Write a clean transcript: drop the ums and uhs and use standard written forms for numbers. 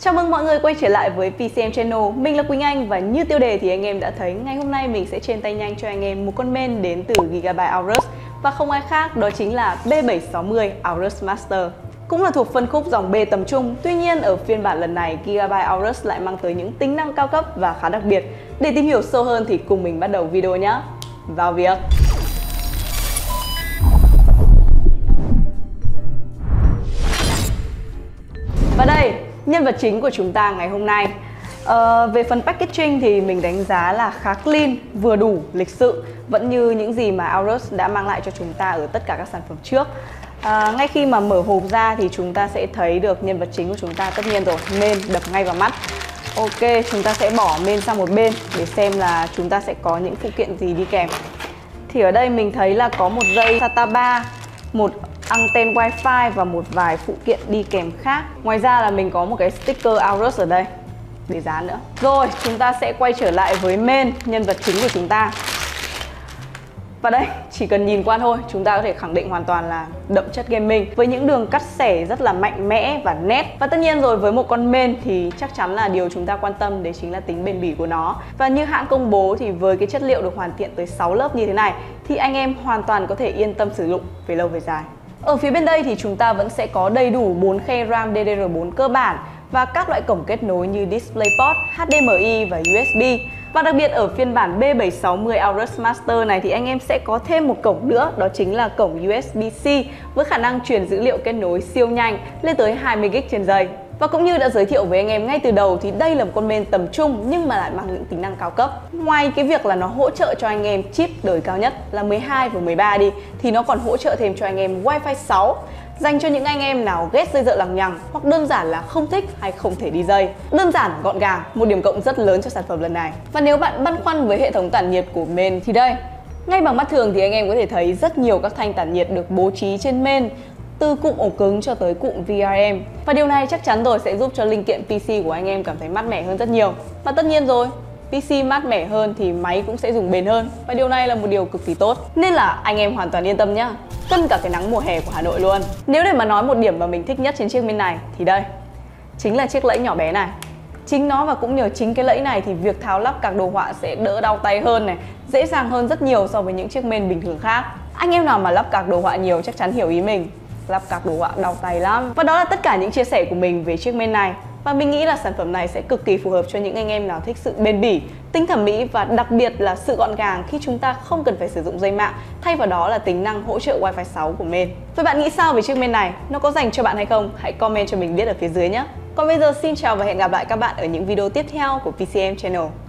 Chào mừng mọi người quay trở lại với PCM Channel. Mình là Quỳnh Anh và như tiêu đề thì anh em đã thấy, ngày hôm nay mình sẽ trên tay nhanh cho anh em một con main đến từ Gigabyte Aorus và không ai khác đó chính là B760 Aorus Master. Cũng là thuộc phân khúc dòng B tầm trung, tuy nhiên ở phiên bản lần này Gigabyte Aorus lại mang tới những tính năng cao cấp và khá đặc biệt. Để tìm hiểu sâu hơn thì cùng mình bắt đầu video nhé. Vào việc! Và đây, nhân vật chính của chúng ta ngày hôm nay. Về phần packaging thì mình đánh giá là khá clean, vừa đủ, lịch sự, vẫn như những gì mà Aorus đã mang lại cho chúng ta ở tất cả các sản phẩm trước. Ngay khi mà mở hộp ra thì chúng ta sẽ thấy được nhân vật chính của chúng ta, tất nhiên rồi, main đập ngay vào mắt. Ok, chúng ta sẽ bỏ main sang một bên để xem là chúng ta sẽ có những phụ kiện gì đi kèm. Thì ở đây mình thấy là có một dây SATA 3, một anten wifi và một vài phụ kiện đi kèm khác. Ngoài ra là mình có một cái sticker Aorus ở đây để dán nữa. Rồi, chúng ta sẽ quay trở lại với main, nhân vật chính của chúng ta. Và đây, chỉ cần nhìn qua thôi, chúng ta có thể khẳng định hoàn toàn là đậm chất gaming với những đường cắt xẻ rất là mạnh mẽ và nét. Và tất nhiên rồi, với một con main thì chắc chắn là điều chúng ta quan tâm đấy chính là tính bền bỉ của nó. Và như hãng công bố thì với cái chất liệu được hoàn thiện tới 6 lớp như thế này thì anh em hoàn toàn có thể yên tâm sử dụng về lâu về dài. Ở phía bên đây thì chúng ta vẫn sẽ có đầy đủ 4 khe RAM DDR4 cơ bản và các loại cổng kết nối như DisplayPort, HDMI và USB. Và đặc biệt ở phiên bản B760 Aorus Master này thì anh em sẽ có thêm một cổng nữa, đó chính là cổng USB-C với khả năng truyền dữ liệu kết nối siêu nhanh lên tới 20GB trên giây. Và cũng như đã giới thiệu với anh em ngay từ đầu thì đây là một con main tầm trung nhưng mà lại mang những tính năng cao cấp. Ngoài cái việc là nó hỗ trợ cho anh em chip đời cao nhất là 12 và 13 đi thì nó còn hỗ trợ thêm cho anh em Wi-Fi 6 dành cho những anh em nào ghét dây dợ lằng nhằng hoặc đơn giản là không thích hay không thể đi dây. Đơn giản, gọn gàng, một điểm cộng rất lớn cho sản phẩm lần này. Và nếu bạn băn khoăn với hệ thống tản nhiệt của main thì đây, ngay bằng mắt thường thì anh em có thể thấy rất nhiều các thanh tản nhiệt được bố trí trên main, từ cụm ổ cứng cho tới cụm VRM. Và điều này chắc chắn rồi sẽ giúp cho linh kiện PC của anh em cảm thấy mát mẻ hơn rất nhiều. Và tất nhiên rồi, PC mát mẻ hơn thì máy cũng sẽ dùng bền hơn. Và điều này là một điều cực kỳ tốt. Nên là anh em hoàn toàn yên tâm nhá. Cân cả cái nắng mùa hè của Hà Nội luôn. Nếu để mà nói một điểm mà mình thích nhất trên chiếc main này thì đây, chính là chiếc lẫy nhỏ bé này. Chính nó và cũng nhờ chính cái lẫy này thì việc tháo lắp các đồ họa sẽ đỡ đau tay hơn này, dễ dàng hơn rất nhiều so với những chiếc main bình thường khác. Anh em nào mà lắp các đồ họa nhiều chắc chắn hiểu ý mình. Lắp các đồ họa đau tay lắm. Và đó là tất cả những chia sẻ của mình về chiếc main này. Và mình nghĩ là sản phẩm này sẽ cực kỳ phù hợp cho những anh em nào thích sự bền bỉ, tính thẩm mỹ và đặc biệt là sự gọn gàng khi chúng ta không cần phải sử dụng dây mạng, thay vào đó là tính năng hỗ trợ Wi-Fi 6 của main. Vậy bạn nghĩ sao về chiếc main này? Nó có dành cho bạn hay không? Hãy comment cho mình biết ở phía dưới nhé. Còn bây giờ xin chào và hẹn gặp lại các bạn ở những video tiếp theo của PCM Channel.